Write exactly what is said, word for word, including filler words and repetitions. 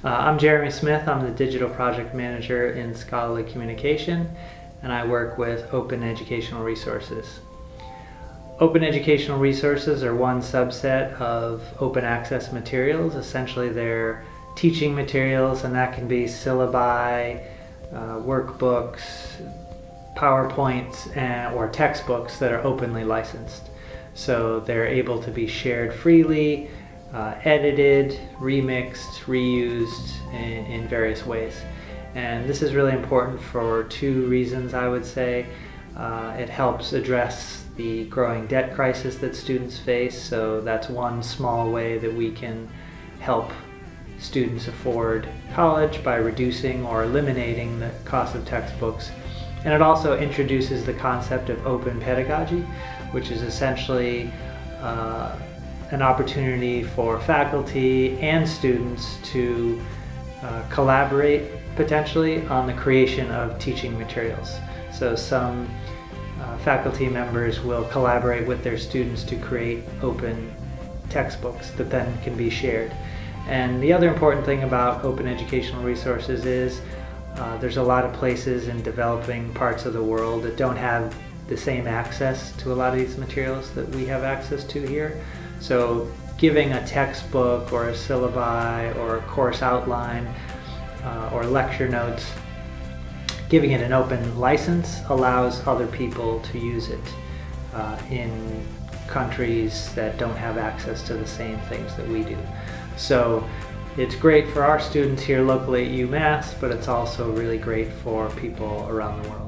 Uh, I'm Jeremy Smith. I'm the Digital Project Manager in Scholarly Communication, and I work with Open Educational Resources. Open Educational Resources are one subset of open access materials. Essentially, they're teaching materials, and that can be syllabi, uh, workbooks, PowerPoints, and, or textbooks that are openly licensed. So they're able to be shared freely, uh, edited, remixed, reused in, in various ways. And this is really important for two reasons, I would say. Uh, it helps address the growing debt crisis that students face, so that's one small way that we can help students afford college by reducing or eliminating the cost of textbooks. And it also introduces the concept of open pedagogy, which is essentially uh, an opportunity for faculty and students to uh, collaborate potentially on the creation of teaching materials. So some uh, faculty members will collaborate with their students to create open textbooks that then can be shared. And the other important thing about open educational resources is uh, there's a lot of places in developing parts of the world that don't have the same access to a lot of these materials that we have access to here. So giving a textbook or a syllabi or a course outline uh, or lecture notes, giving it an open license allows other people to use it uh, in countries that don't have access to the same things that we do. So it's great for our students here locally at UMass, but it's also really great for people around the world.